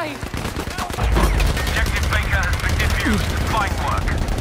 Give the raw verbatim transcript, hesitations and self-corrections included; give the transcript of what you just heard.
grenade! Objective Baker has been defused. Fine work.